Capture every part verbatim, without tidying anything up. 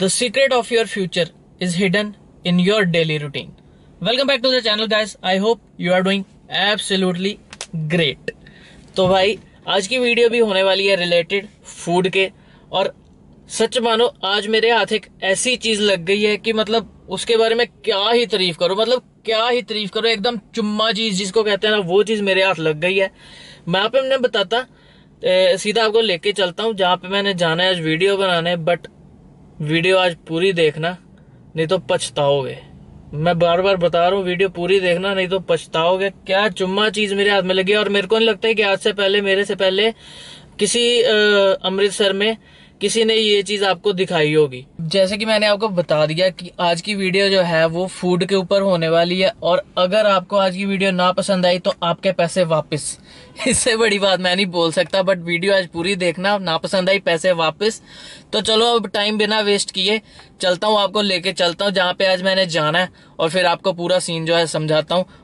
The secret of your future is hidden in your daily routine. Welcome back to the channel guys. I hope you are doing absolutely great. तो भाई आज की video भी होने वाली है related food के, और सच मानो आज मेरे हाथ एक ऐसी चीज लग गई है कि मतलब उसके बारे में क्या ही तारीफ करो, मतलब क्या ही तारीफ करो, एकदम चुम्मा चीज जिसको कहते हैं ना, वो चीज मेरे हाथ लग गई है। मैं आप मैं बताता ए, सीधा आपको लेके चलता हूँ जहाँ पे मैंने जाना है आज वीडियो बनाने, बट वीडियो आज पूरी देखना नहीं तो पछताओगे। मैं बार बार बता रहा हूँ, वीडियो पूरी देखना नहीं तो पछताओगे। क्या चुम्मा चीज मेरे हाथ में लगी है, और मेरे को नहीं लगता है कि आज से पहले मेरे से पहले किसी अमृतसर में किसी ने ये चीज आपको दिखाई होगी। जैसे कि मैंने आपको बता दिया कि आज की वीडियो जो है वो फूड के ऊपर होने वाली है, और अगर आपको आज की वीडियो ना पसंद आई तो आपके पैसे वापस। इससे बड़ी बात मैं नहीं बोल सकता, बट वीडियो आज पूरी देखना, ना पसंद आई पैसे वापस। तो चलो अब टाइम बिना वेस्ट किए चलता हूँ, आपको लेके चलता हूँ जहाँ पे आज मैंने जाना है, और फिर आपको पूरा सीन जो है समझाता हूँ।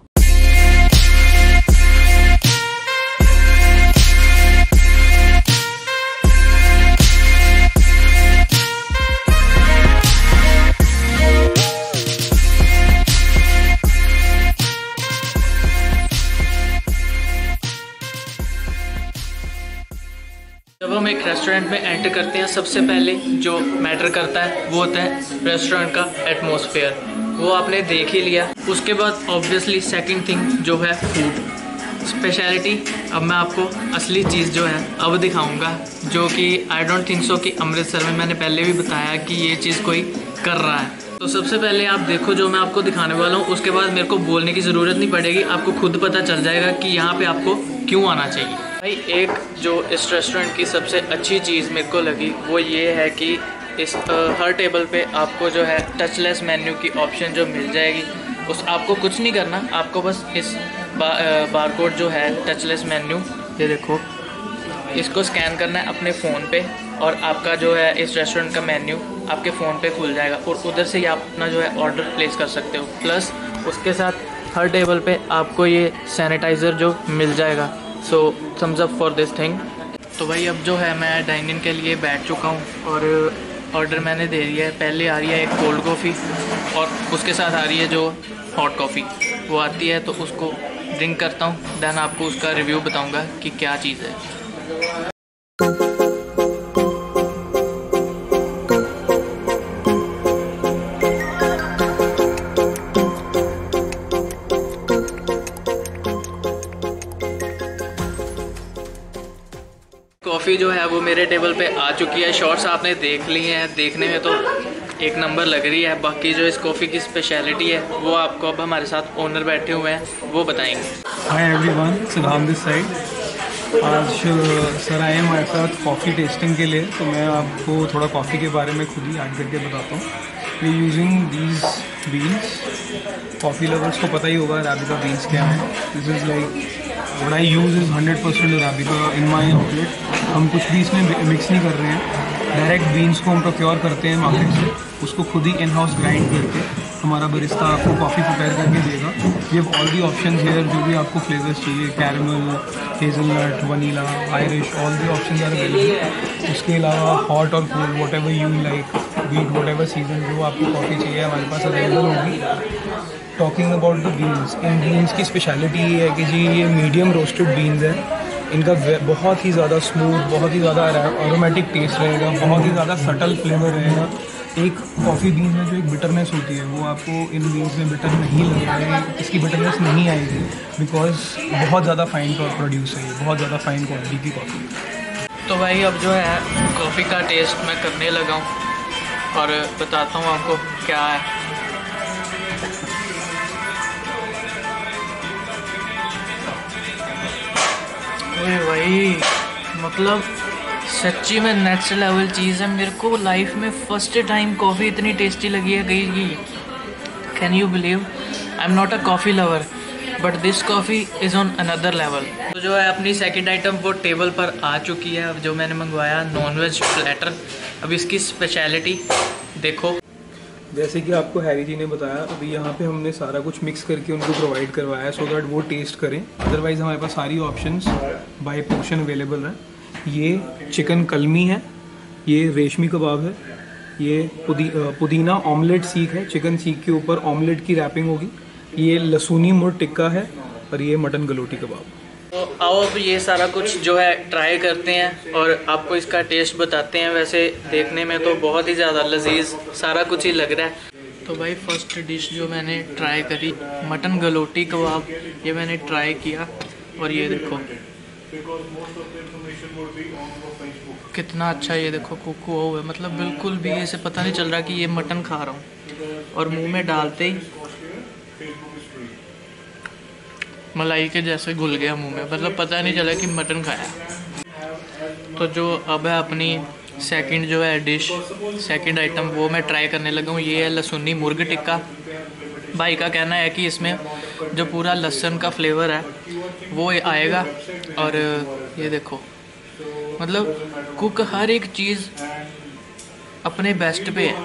जब हम एक रेस्टोरेंट में एंटर करते हैं, सबसे पहले जो मैटर करता है वो होता है रेस्टोरेंट का एटमॉस्फेयर। वो आपने देख ही लिया। उसके बाद ऑब्वियसली सेकंड थिंग जो है फूड स्पेशलिटी। अब मैं आपको असली चीज़ जो है अब दिखाऊंगा, जो कि आई डोंट थिंक सो कि अमृतसर में मैंने पहले भी बताया कि ये चीज़ कोई कर रहा है। तो सबसे पहले आप देखो जो मैं आपको दिखाने वाला हूँ, उसके बाद मेरे को बोलने की ज़रूरत नहीं पड़ेगी, आपको खुद पता चल जाएगा कि यहाँ पे आपको क्यों आना चाहिए। भाई एक जो इस रेस्टोरेंट की सबसे अच्छी चीज़ मेरे को लगी वो ये है कि इस आ, हर टेबल पे आपको जो है टचलेस मेन्यू की ऑप्शन जो मिल जाएगी। उस आपको कुछ नहीं करना, आपको बस इस बा, बार कोड जो है टचलेस मेन्यू, ये देखो, इसको स्कैन करना है अपने फ़ोन पे, और आपका जो है इस रेस्टोरेंट का मेन्यू आपके फ़ोन पे खुल जाएगा, और उधर से ही आप अपना जो है ऑर्डर प्लेस कर सकते हो। प्लस उसके साथ हर टेबल पे आपको ये सैनिटाइज़र जो मिल जाएगा। So thumbs up for this thing. तो भाई अब जो है मैं डाइनिंग के लिए बैठ चुका हूँ, और ऑर्डर मैंने दे दिया है। पहले आ रही है एक कोल्ड कॉफ़ी, और उसके साथ आ रही है जो हॉट कॉफ़ी। वो आती है तो उसको ड्रिंक करता हूँ, देन आपको उसका रिव्यू बताऊँगा कि क्या चीज़ है। कॉफ़ी जो है वो मेरे टेबल पे आ चुकी है। शॉर्ट्स आपने देख लिए हैं, देखने में तो एक नंबर लग रही है। बाकी जो इस कॉफ़ी की स्पेशलिटी है वो आपको अब हमारे साथ ओनर बैठे हुए हैं वो बताएंगे। हाय एवरीवन, सलाम दिस साइड। आज सर आए हमारे साथ कॉफ़ी टेस्टिंग के लिए, तो मैं आपको थोड़ा कॉफ़ी के बारे में खुद ही ऐड करके बताता हूँ। We using these beans. Coffee lovers को पता ही होगा अराबिका बीन्स क्या है। This is like what I use is hundred percent arabica in my outlet. हम कुछ भी इसमें मिक्स नहीं कर रहे हैं, डायरेक्ट बीन्स को हम प्रोक्योर करते हैं मार्केट से, उसको खुद ही इन हाउस ग्राइंड करके हमारा बरिस्ता आपको कॉफ़ी प्रिपेयर करके देगा। We have all the options here, जो भी आपको फ्लेवर्स चाहिए, caramel, hazelnut, vanilla, Irish, all the options are available. उसके अलावा हॉट और cold whatever you like, beat whatever season जो आपको कॉफ़ी चाहिए हमारे पास अवेलेबल होगी। टॉकिंग अबाउट द बीन्स, इन बीन्स की स्पेशलिटी ये है कि जी ये मीडियम रोस्टेड बीन्स हैं। इनका बहुत ही ज़्यादा स्मूथ, बहुत ही ज़्यादा एरोमेटिक टेस्ट रहेगा, बहुत ही ज़्यादा सटल फ्लेवर रहेगा। एक कॉफ़ी बीन में जो एक बिटरनेस होती है वो आपको इन बीन्स में बिटर नहीं लगेगी, इसकी बिटरनेस नहीं आएगी, बिकॉज बहुत ज़्यादा फाइन प्रोड्यूस है ये, बहुत ज़्यादा फाइन क्वालिटी की कॉफ़ी। तो भाई अब जो है कॉफ़ी का टेस्ट मैं करने लगा हूँ, और बताता हूँ आपको क्या है। अरे भाई मतलब सच्ची में नेक्स्ट लेवल चीज़ है। मेरे को लाइफ में फर्स्ट टाइम कॉफ़ी इतनी टेस्टी लगी है गई की। Can you believe? I am not a coffee lover, but this coffee is on another level. तो जो है अपनी सेकंड आइटम वो टेबल पर आ चुकी है, अब जो मैंने मंगवाया नॉन वेज प्लेटर। अब इसकी स्पेशलिटी देखो, जैसे कि आपको हैरी जी ने बताया, अभी यहाँ पे हमने सारा कुछ मिक्स करके उनको प्रोवाइड करवाया सो दैट वो टेस्ट करें। अदरवाइज़ हमारे पास सारी ऑप्शंस बाय पोर्शन अवेलेबल है। ये चिकन कलमी है, ये रेशमी कबाब है, ये पुदी, पुदीना ऑमलेट सीख है, चिकन सीख के ऊपर ऑमलेट की रैपिंग होगी। ये लहसुनी मुर्ग टिक्का है और ये मटन गलोटी कबाब। तो आओ अब ये सारा कुछ जो है ट्राई करते हैं और आपको इसका टेस्ट बताते हैं। वैसे देखने में तो बहुत ही ज़्यादा लजीज सारा कुछ ही लग रहा है। तो भाई फर्स्ट डिश जो मैंने ट्राई करी मटन गलोटी कबाब, ये मैंने ट्राई किया और ये देखो कितना अच्छा, ये देखो कुक हुआ हुआ है, मतलब बिल्कुल भी ऐसे पता नहीं चल रहा कि ये मटन खा रहा हूँ। और मुंह में डालते ही मलाई के जैसे घुल गया मुंह में, मतलब पता नहीं चला कि मटन खाया। तो जो अब है अपनी सेकंड जो है डिश, सेकंड आइटम वो मैं ट्राई करने लगा हूँ। ये है लहसुनी मुर्ग टिक्का। भाई का कहना है कि इसमें जो पूरा लहसुन का फ्लेवर है वो आएगा। और ये देखो मतलब कुक हर एक चीज़ अपने बेस्ट पे है।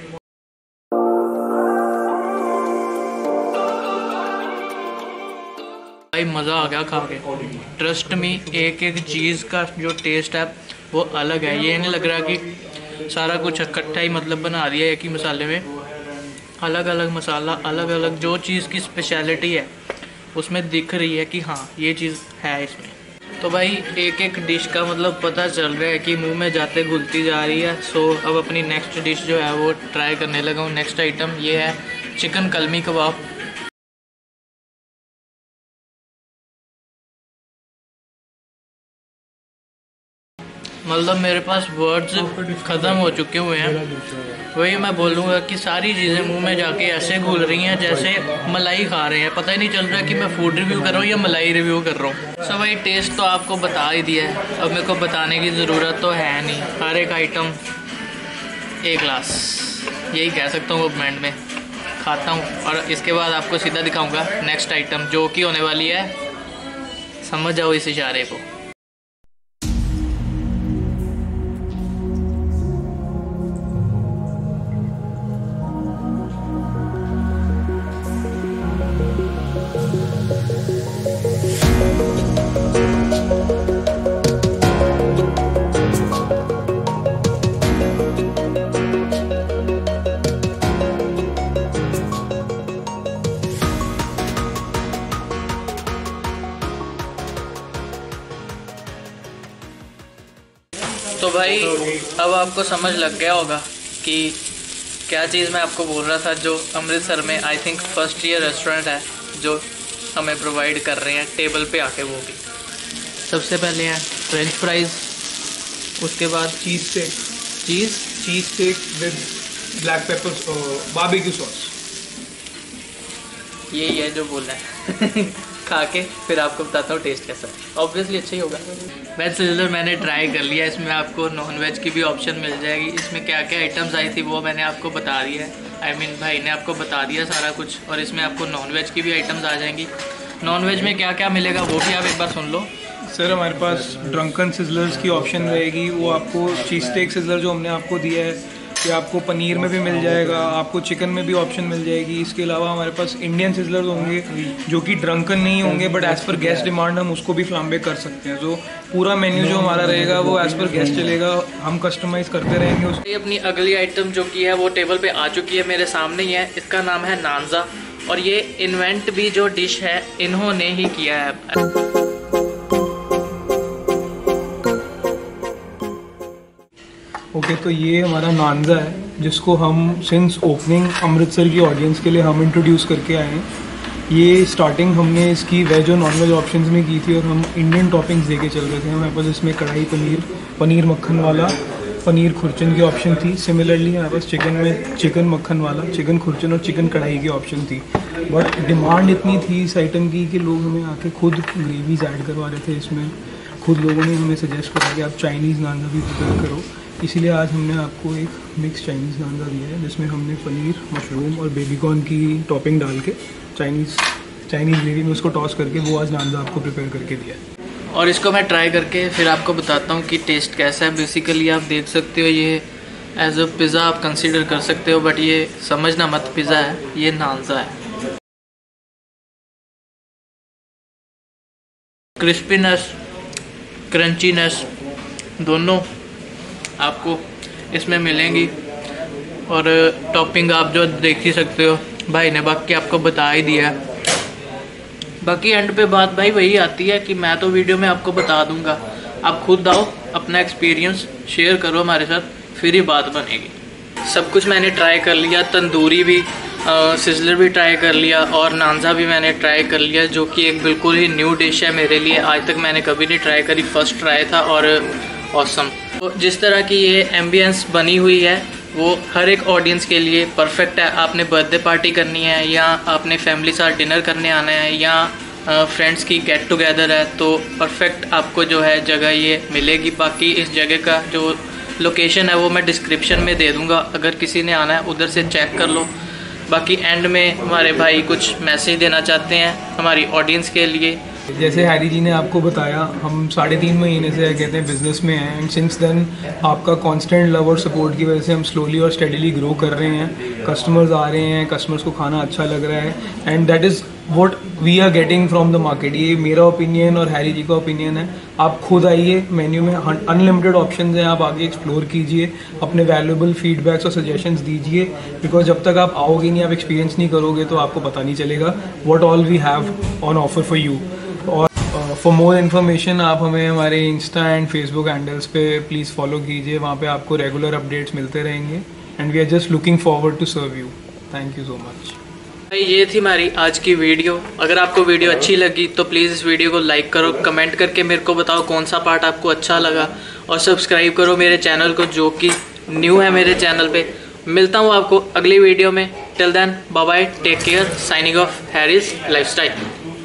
भाई मज़ा आ गया खा के, ट्रस्ट मी। एक एक चीज़ का जो टेस्ट है वो अलग है। ये नहीं लग रहा कि सारा कुछ इकट्ठा ही मतलब बना दिया एक ही मसाले में। अलग अलग मसाला, अलग अलग जो चीज़ की स्पेशलिटी है उसमें दिख रही है कि हाँ ये चीज़ है इसमें। तो भाई एक एक डिश का मतलब पता चल रहा है कि मुंह में जाते घुलती जा रही है। सो अब अपनी नेक्स्ट डिश जो है वो ट्राई करने लगा हूँ। नेक्स्ट आइटम ये है चिकन कलमी कबाब। मतलब मेरे पास वर्ड्स ख़त्म हो चुके हुए हैं। वही मैं बोलूँगा कि सारी चीज़ें मुंह में जाके ऐसे घुल रही हैं जैसे मलाई खा रहे हैं। पता ही नहीं चल रहा कि मैं फूड रिव्यू कर रहा हूँ या मलाई रिव्यू कर रहा हूँ। सो भाई टेस्ट तो आपको बता ही दिया है, अब मेरे को बताने की ज़रूरत तो है नहीं। हर एक आइटम एक ग्लास, यही कह सकता हूँ। अब एंड में खाता हूँ और इसके बाद आपको सीधा दिखाऊँगा नेक्स्ट आइटम जो कि होने वाली है। समझ जाओ इस इशारे को। तो भाई अब आपको समझ लग गया होगा कि क्या चीज़ मैं आपको बोल रहा था। जो अमृतसर में I think first year restaurant है जो हमें प्रोवाइड कर रहे हैं टेबल पे आके, वो भी सबसे पहले हैं फ्रेंच फ्राइज़, उसके बाद cheese steak, cheese cheese steak with black pepper barbecue sauce. यही है जो बोल रहा है। खा के फिर आपको बताता हूँ टेस्ट कैसा है। ऑब्वियसली अच्छा ही होगा। वेज सिजलर मैंने ट्राई कर लिया, इसमें आपको नॉन वेज की भी ऑप्शन मिल जाएगी। इसमें क्या क्या आइटम्स आई थी वो मैंने आपको बता दिया है, आई I मीन mean, भाई ने आपको बता दिया सारा कुछ। और इसमें आपको नॉन वेज की भी आइटम्स आ जाएंगी। नॉन वेज में क्या क्या मिलेगा वो भी आप एक बार सुन लो। सर हमारे पास ड्रंकन सिजलर्स की ऑप्शन रहेगी। वो आपको चीज़ स्टेक सिजलर जो हमने आपको दिया है कि आपको पनीर में भी मिल जाएगा, आपको चिकन में भी ऑप्शन मिल जाएगी। इसके अलावा हमारे पास इंडियन सिजलर्स होंगे जो कि ड्रंकन नहीं होंगे, but as per guest demand हम उसको भी फ्लाम्बे कर सकते हैं। जो पूरा मेन्यू जो हमारा रहेगा वो एज़ पर गेस्ट चलेगा, हम कस्टमाइज करते रहेंगे उसको। ये अपनी अगली आइटम जो की है वो टेबल पे आ चुकी है, मेरे सामने ही है। इसका नाम है नानजा और ये इन्वेंट भी जो डिश है इन्होंने ही किया है। ओके okay, तो ये हमारा नानजा है जिसको हम सिंस ओपनिंग अमृतसर की ऑडियंस के लिए हम इंट्रोड्यूस करके आए हैं। ये स्टार्टिंग हमने इसकी वेज और नॉन वेज ऑप्शंस में की थी और हम इंडियन टॉपिंग्स देके चल रहे थे। हमारे पास इसमें कढ़ाई पनीर, पनीर मक्खन वाला, पनीर खुरचन की ऑप्शन थी। सिमिलरली हमारे पास चिकन में चिकन मक्खन वाला, चिकन खुरचन और चिकन कढ़ाई की ऑप्शन थी। बट डिमांड इतनी थी इस आइटम की कि लोग हमें आके खुद ग्रेवीज ऐड करवा रहे थे इसमें। खुद लोगों ने हमें सजेस्ट करा कि आप चाइनीज़ नानजा भी प्रिपेयर करो, इसीलिए आज हमने आपको एक मिक्स चाइनीज़ नानजा दिया है जिसमें हमने पनीर, मशरूम और बेबीकॉर्न की टॉपिंग डाल के चाइनीज़ चाइनीज़ ग्रेवी में उसको टॉस करके वो आज नानजा आपको प्रिपेयर करके दिया है। और इसको मैं ट्राई करके फिर आपको बताता हूँ कि टेस्ट कैसा है। बेसिकली आप देख सकते हो ये एज अ पिज़्ज़ा आप कंसीडर कर सकते हो, बट ये समझना मत पिज़्ज़ा है, ये नानजा है। क्रिस्पीनेस, क्रंचीनेस दोनों आपको इसमें मिलेंगी। और टॉपिंग आप जो देख ही सकते हो, भाई ने बाकी आपको बता ही दिया है। बाकी एंड पे बात भाई वही आती है कि मैं तो वीडियो में आपको बता दूंगा, आप खुद आओ अपना एक्सपीरियंस शेयर करो हमारे साथ, फिर ही बात बनेगी। सब कुछ मैंने ट्राई कर लिया, तंदूरी भी, सिजलर भी ट्राई कर लिया और नानजा भी मैंने ट्राई कर लिया, जो कि एक बिल्कुल ही न्यू डिश है मेरे लिए। आज तक मैंने कभी नहीं ट्राई करी, फर्स्ट ट्राई था और ऑसम। तो जिस तरह की ये एम्बियंस बनी हुई है वो हर एक ऑडियंस के लिए परफेक्ट है। आपने बर्थडे पार्टी करनी है या आपने फैमिली साथ डिनर करने आना है या फ्रेंड्स की गेट टुगेदर है, तो परफेक्ट आपको जो है जगह ये मिलेगी। बाकी इस जगह का जो लोकेशन है वो मैं डिस्क्रिप्शन में दे दूँगा, अगर किसी ने आना है उधर से चेक कर लो। बाकी एंड में हमारे भाई कुछ मैसेज देना चाहते हैं हमारी ऑडियंस के लिए। जैसे हैरी जी ने आपको बताया, हम साढ़े तीन महीने से कहते हैं बिजनेस में हैं, एंड सिंस देन आपका कांस्टेंट लव और सपोर्ट की वजह से हम स्लोली और स्टेडीली ग्रो कर रहे हैं। कस्टमर्स आ रहे हैं, कस्टमर्स को खाना अच्छा लग रहा है, and that is what we are getting from the market. ये मेरा ओपिनियन और हैरी जी का ओपिनियन है। आप खुद आइए, मेन्यू में अनलिमिटेड ऑप्शंस हैं, आप आगे एक्सप्लोर कीजिए, अपने वैल्यूएबल फीडबैक्स और सजेशंस दीजिए, बिकॉज जब तक आप आओगे नहीं, आप एक्सपीरियंस नहीं करोगे तो आपको पता नहीं चलेगा what all we have on offer for you. और फॉर मोर इन्फॉर्मेशन आप हमें हमारे इंस्टा एंड फेसबुक हैंडल्स पे प्लीज़ फॉलो कीजिए, वहाँ पे आपको रेगुलर अपडेट्स मिलते रहेंगे, and we are just looking forward to serve you. Thank you so much. भाई ये थी हमारी आज की वीडियो। अगर आपको वीडियो अच्छी लगी तो प्लीज़ इस वीडियो को लाइक करो, कमेंट करके मेरे को बताओ कौन सा पार्ट आपको अच्छा लगा, और सब्सक्राइब करो मेरे चैनल को जो कि न्यू है मेरे चैनल पे। मिलता हूँ आपको अगली वीडियो में। Till then bye bye, take care, signing off Harry's lifestyle.